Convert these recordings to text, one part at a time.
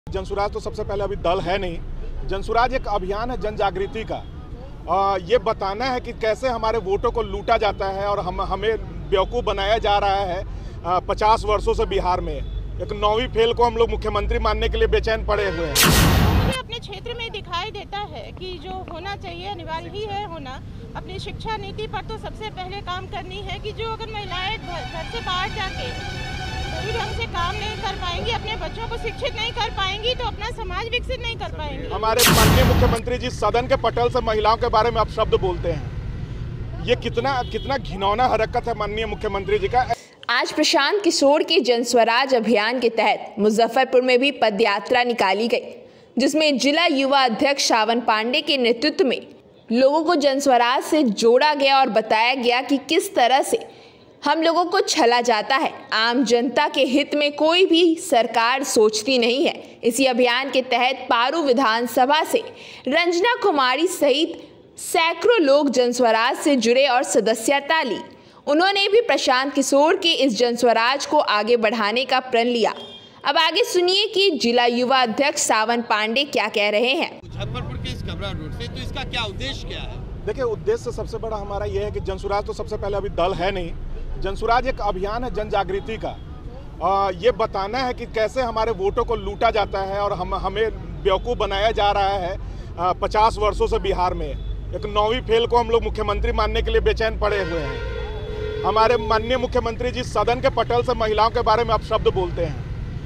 जनसुराज तो सबसे पहले अभी दल है नहीं। जनसुराज एक अभियान है जन जागृति का। ये बताना है कि कैसे हमारे वोटों को लूटा जाता है और हमें बेवकूफ़ बनाया जा रहा है 50 वर्षों से बिहार में। एक 9वीं फेल को हम लोग मुख्यमंत्री मानने के लिए बेचैन पड़े हुए हैं। मुझे अपने क्षेत्र में दिखाई देता है कि जो होना चाहिए अनिवार्य ही है होना। अपनी शिक्षा नीति पर तो सबसे पहले काम करनी है कि जो अगर महिलाएं घर से बाहर जाके सही ढंग से काम नहीं कर पाएंगी, अपने बच्चों को शिक्षित नहीं कर पाएंगी, तो अपना समाज विकसित नहीं कर पाएंगी। हमारे माननीय मुख्यमंत्री जी सदन के पटल से महिलाओं के बारे में आप शब्द बोलते हैं। ये कितना घिनौना हरकत है माननीय मुख्यमंत्री जी का। आज प्रशांत किशोर के जनस्वराज अभियान के तहत मुजफ्फरपुर में भी पदयात्रा निकाली गई, जिसमें जिला युवा अध्यक्ष सावन पांडे के नेतृत्व में लोगों को जनस्वराज से जोड़ा गया और बताया गया कि किस तरह से हम लोगों को छला जाता है। आम जनता के हित में कोई भी सरकार सोचती नहीं है। इसी अभियान के तहत पारू विधानसभा से रंजना कुमारी सहित सैकड़ों लोग जनस्वराज से जुड़े और सदस्यता ली। उन्होंने भी प्रशांत किशोर के इस जनस्वराज को आगे बढ़ाने का प्रण लिया। अब आगे सुनिए कि जिला युवा अध्यक्ष सावन पांडे क्या कह रहे हैं। मुजफ्फरपुर के इस कबरा रोड से, तो इसका क्या उद्देश्य क्या है? देखिए, उद्देश्य सबसे बड़ा हमारा ये है कि जनसुराज तो सबसे पहले अभी दल है नहीं। जनसुराज एक अभियान है जन जागृति का। ये बताना है कि कैसे हमारे वोटों को लूटा जाता है और हमें बेवकूफ़ बनाया जा रहा है 50 वर्षों से बिहार में। एक 9वीं फेल को हम लोग मुख्यमंत्री मानने के लिए बेचैन पड़े हुए हैं। हमारे माननीय मुख्यमंत्री जी सदन के पटल से महिलाओं के बारे में आप शब्द बोलते हैं।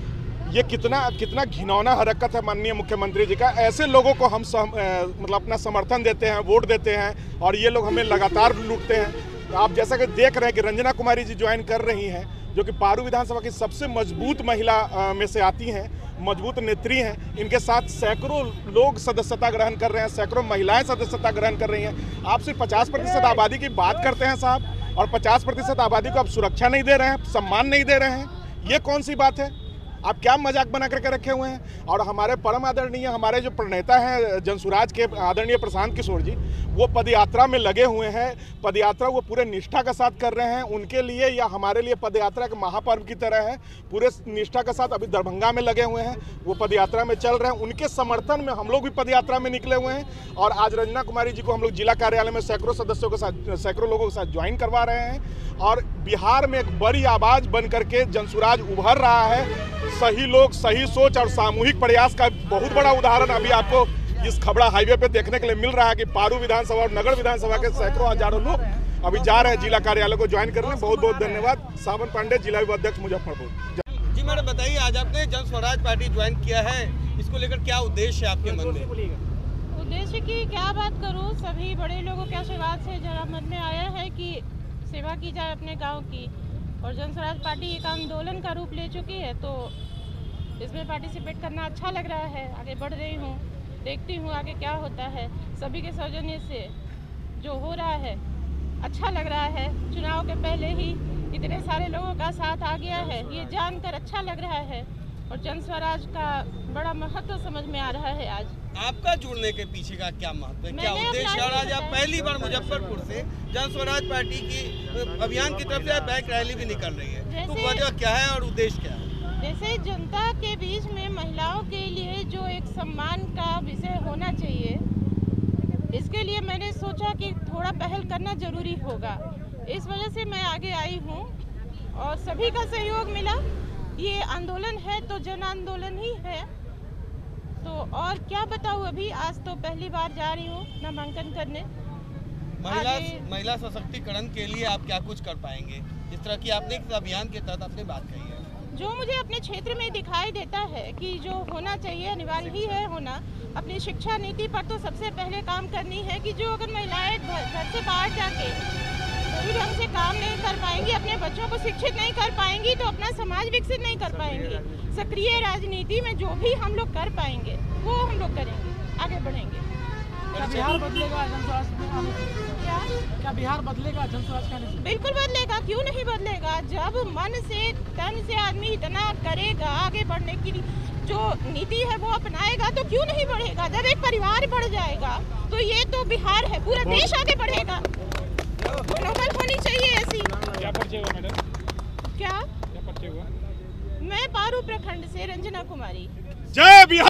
ये कितना घिनौना हरकत है माननीय मुख्यमंत्री जी का। ऐसे लोगों को हम मतलब अपना समर्थन देते हैं, वोट देते हैं और ये लोग हमें लगातार लूटते हैं। आप जैसा कि देख रहे हैं कि रंजना कुमारी जी ज्वाइन कर रही हैं, जो कि पारू विधानसभा की सबसे मजबूत महिला में से आती हैं, मजबूत नेत्री हैं। इनके साथ सैकड़ों लोग सदस्यता ग्रहण कर रहे हैं, सैकड़ों महिलाएं सदस्यता ग्रहण कर रही हैं। आप सिर्फ 50% आबादी की बात करते हैं साहब, और 50% आबादी को आप सुरक्षा नहीं दे रहे हैं, सम्मान नहीं दे रहे हैं। ये कौन सी बात है? आप क्या मजाक बना करके रखे हुए हैं? और हमारे परम आदरणीय हमारे जो प्रणेता हैं जनसुराज के आदरणीय प्रशांत किशोर जी, वो पदयात्रा में लगे हुए हैं। पदयात्रा वो पूरे निष्ठा के साथ कर रहे हैं। उनके लिए या हमारे लिए पदयात्रा एक महापर्व की तरह है। पूरे निष्ठा के साथ अभी दरभंगा में लगे हुए हैं, वो पदयात्रा में चल रहे हैं। उनके समर्थन में हम लोग भी पदयात्रा में निकले हुए हैं। और आज रंजना कुमारी जी को हम लोग जिला कार्यालय में सैकड़ों सदस्यों के साथ, सैकड़ों लोगों के साथ ज्वाइन करवा रहे हैं। और बिहार में एक बड़ी आवाज़ बन करके जनसुराज उभर रहा है। सही लोग, सही सोच और सामूहिक प्रयास का बहुत बड़ा उदाहरण अभी आपको इस खबड़ा हाईवे पे देखने के लिए मिल रहा है कि पारू विधानसभा और नगर विधानसभा के सैकड़ों हजारों लोग अभी जा रहे हैं जिला कार्यालय को ज्वाइन करने। बहुत बहुत धन्यवाद। सावन पांडे, जिला युवा अध्यक्ष मुजफ्फरपुर। जी मैडम, बताइए, आज आपने जनस्वराज पार्टी ज्वाइन किया है, इसको लेकर क्या उद्देश्य है आपके मन में? उद्देश्य की क्या बात करूँ, सभी बड़े लोगों के आशीर्वाद से जरा मन में आया है कि सेवा की जाए अपने गाँव की। और जनस्वराज पार्टी एक आंदोलन का रूप ले चुकी है, तो इसमें पार्टिसिपेट करना अच्छा लग रहा है। आगे बढ़ रही हूँ, देखती हूँ आगे क्या होता है। सभी के सौजन्य से जो हो रहा है अच्छा लग रहा है। चुनाव के पहले ही इतने सारे लोगों का साथ आ गया है, ये जानकर अच्छा लग रहा है। और जनस्वराज का बड़ा महत्व समझ में आ रहा है। आज आपका जुड़ने के पीछे का क्या महत्व है, क्या उद्देश्य? और आज आप पहली बार मुजफ्फरपुर से जनस्वराज पार्टी की अभियान की तरफ से बाइक रैली भी निकल रही है, तो वजह क्या है और उद्देश्य क्या है? जैसे जनता के बीच में महिलाओं के लिए जो एक सम्मान का विषय होना चाहिए, इसके लिए मैंने सोचा कि थोड़ा पहल करना जरूरी होगा। इस वजह से मैं आगे आई हूँ और सभी का सहयोग मिला। ये आंदोलन है तो जन आंदोलन ही है। तो और क्या बताऊँ, अभी आज तो पहली बार जा रही हूँ नामांकन करने। महिला सशक्तिकरण के लिए आप क्या कुछ कर पाएंगे? जिस तरह की आपने इस अभियान के तहत अपनी बात कही है, जो मुझे अपने क्षेत्र में दिखाई देता है कि जो होना चाहिए अनिवार्य ही है होना। अपनी शिक्षा नीति पर तो सबसे पहले काम करनी है कि जो अगर महिलाएं घर से बाहर जाके सही ढंग से काम नहीं कर पाएंगी, अपने बच्चों को शिक्षित नहीं कर पाएंगी, तो अपना समाज विकसित नहीं कर पाएंगे। सक्रिय राजनीति में जो भी हम लोग कर पाएंगे वो हम लोग करेंगे, आगे बढ़ेंगे। क्या बिहार बदलेगा जनस्वराज में? क्या बिहार बदलेगा जनस्वराज का? बिल्कुल बदलेगा, क्यों नहीं बदलेगा। जब मन से तन से आदमी इतना करेगा, आगे बढ़ने की जो नीति है वो अपनाएगा, तो क्यों नहीं बढ़ेगा। जब एक परिवार बढ़ जाएगा तो ये तो बिहार है, पूरा देश आगे बढ़ेगा। नौबल होनी चाहिए ऐसी। क्या परिचय हुआ मैडम? क्या परिचय हुआ? मैं पारू प्रखंड से रंजना कुमारी। जय बिहार।